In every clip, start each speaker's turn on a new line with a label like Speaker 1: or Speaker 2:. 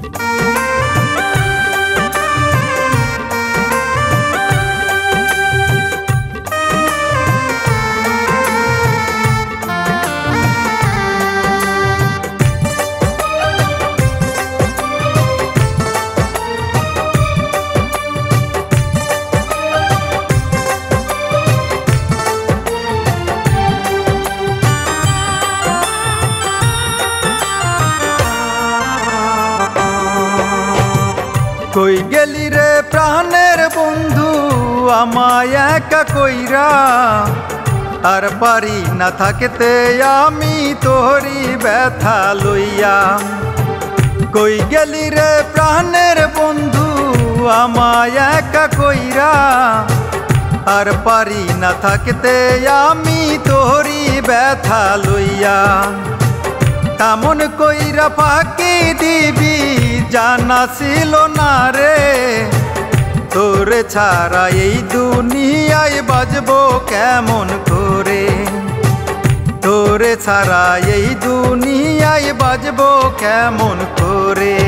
Speaker 1: কই গেলি রে প্রাণের বন্ধু আমায় একা কইরা, আর পারি না থাকতে আমি তোরি ব্যথা লইয়া। কই গেলি রে প্রাণের বন্ধু আমায় একা কইরা, আর পারি না থাকতে আমি তোরি ব্যথা লইয়া। তেমন কইরা ফাঁকি দিবি জানা ছিল না রে, তোরে ছাড়া এই দুনিয়ায় বাজবো কেমন করে, তোরে ছাড়া এই দুনিয়ায় বাজবো কেমন করে।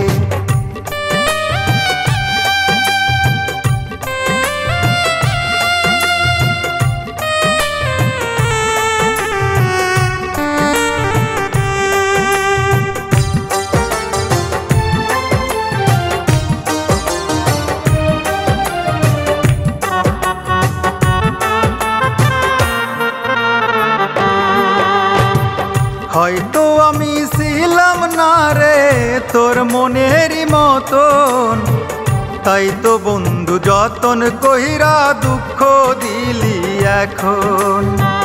Speaker 1: হয়তো আমি ছিলাম না রে তোর মনেরই মতন, তাই তো বন্ধু যতন কইরা দুঃখ দিলি এখন।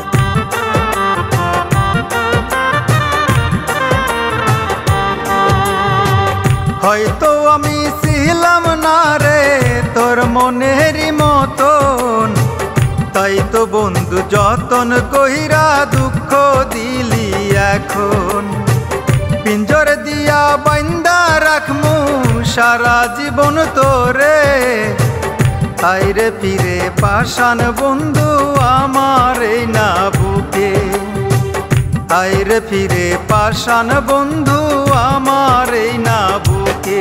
Speaker 1: হয়তো আমি ছিলাম না রে তোর মনেরই মতন, তাই তো বন্ধু যতন কইরা দুঃখ দিলি এখন। পিঞ্জর দিয়া বাইন্দা রাখমু সারা জীবন তোরে, আইরে ফিরে পাশান বন্ধু আমার এই না বুকে, আইরে ফিরে পাশান বন্ধু আমার এই না বুকে।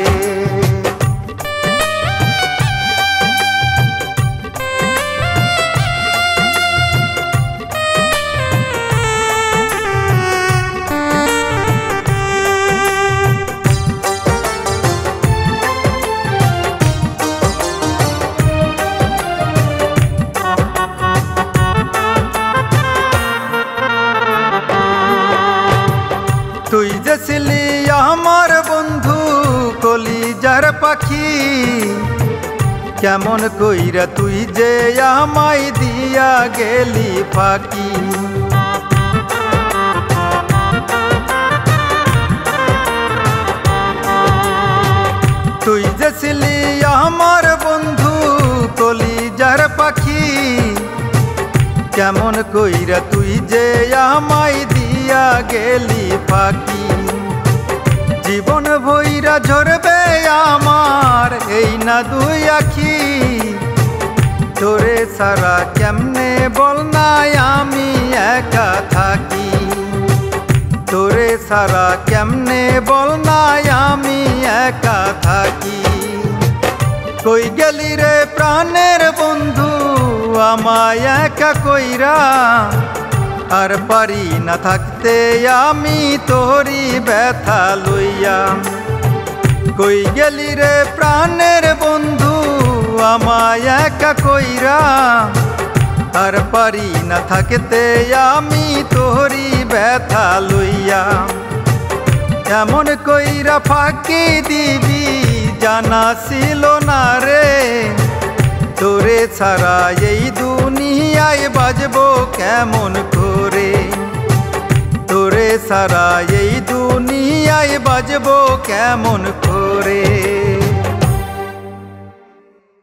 Speaker 1: তুই যে ছিলি আমার বন্ধু কলিজার পাখি, কেমন কইরা তুই যে আমায় দিয়া গেলি ফাঁকি। তুই যে ছিলি আমার বন্ধু কলিজার পাখি, কেমন কইরা তুই যে আমায় দিয়া গেলি ফাঁকি। জীবন ভইরা ঝরবে আমার এই না দুই আখি, তোরে ছাড়া কেমনে বল নাই আমি একা থাকি, তোরে ছাড়া কেমনে বল নাই আমি একা থাকি। কই গেলি রে প্রাণের বন্ধু আমায় একা কইরা, আর পারি না থাকতে আমি তোরি ব্যথা লইয়া। কই গেলি রে প্রাণের বন্ধু আমায় একা কইরা, আর পারি না থাকতে আমি তোরি ব্যথা লইয়া। এমন কইরা ফাঁকি দিবি জানা ছিল না রে, তোরে ছাড়া এই দুনিয়ায় বাজবো কেমন করে, তোরে ছাড়া এই দুনিয়ায় বাজবো কেমন করে।